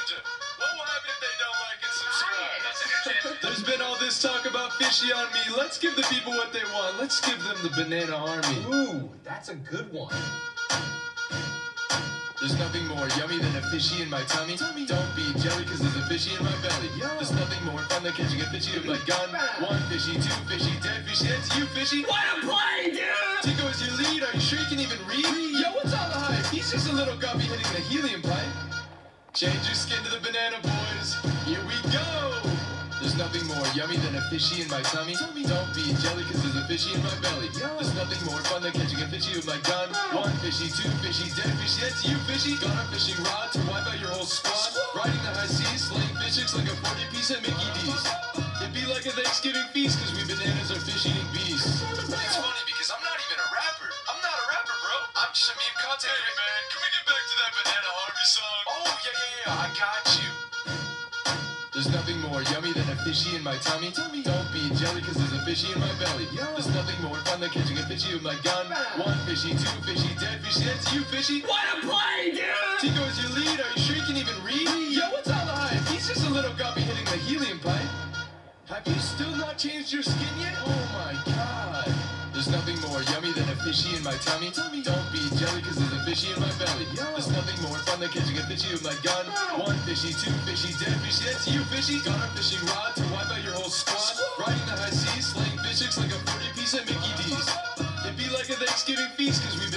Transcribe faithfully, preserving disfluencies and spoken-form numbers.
What will happen if they don't like and subscribe? There's been all this talk about fishy on me. Let's give the people what they want. Let's give them the banana army. Ooh, that's a good one. There's nothing more yummy than a fishy in my tummy. Don't be jelly, cause there's a fishy in my belly. There's nothing more fun than catching a fishy with my gun. One fishy, two fishy, dead fishy. That's you, fishy. What a play, dude! Tico is your lead. Are you sure you can even read? Yo, what's all the hype? He's just a little guppy hitting the helium pipe. Change your skin to the banana, boys. Here we go. There's nothing more yummy than a fishy in my tummy. Don't be jelly, cause there's a fishy in my belly. There's nothing more fun than catching a fishy with my gun. One fishy, two fishy, dead fishy. That's you, fishy. Got a fishing rod to wipe out your whole squad. Riding the high seas, slaying fish hooks like a forty piece at Mickey D's. It'd be like a Thanksgiving feast, cause we bananas are fish-eating beasts. It's funny because I'm not even a rapper. I'm not a rapper, bro. I'm just a meme content. Hey, man, can we get back to that Banana Army song? Oh, yeah, yeah, yeah, I got you. There's nothing more yummy than a fishy in my tummy. Don't be jelly, cause there's a fishy in my belly. There's nothing more fun than catching a fishy with my gun. One fishy, two fishy, dead fishy. That's you, fishy. What a play, dude! Tico is your lead. Are you sure you can even read? Yo, what's all the hype? He's just a little guppy hitting the helium pipe. Have you still not changed your skin yet? Oh my god. There's nothing more yummy than a fishy in my tummy. Don't be jelly, cause there's a fishy in my belly. There's nothing more fun than catching a fishy with my gun. One fishy, two fishy, dead fishy. That's you, fishy. Got a fishing rod to wipe out your whole squad. Riding the high seas, slaying fish hooks like a forty piece at Mickey D's. It'd be like a Thanksgiving feast, cause we've been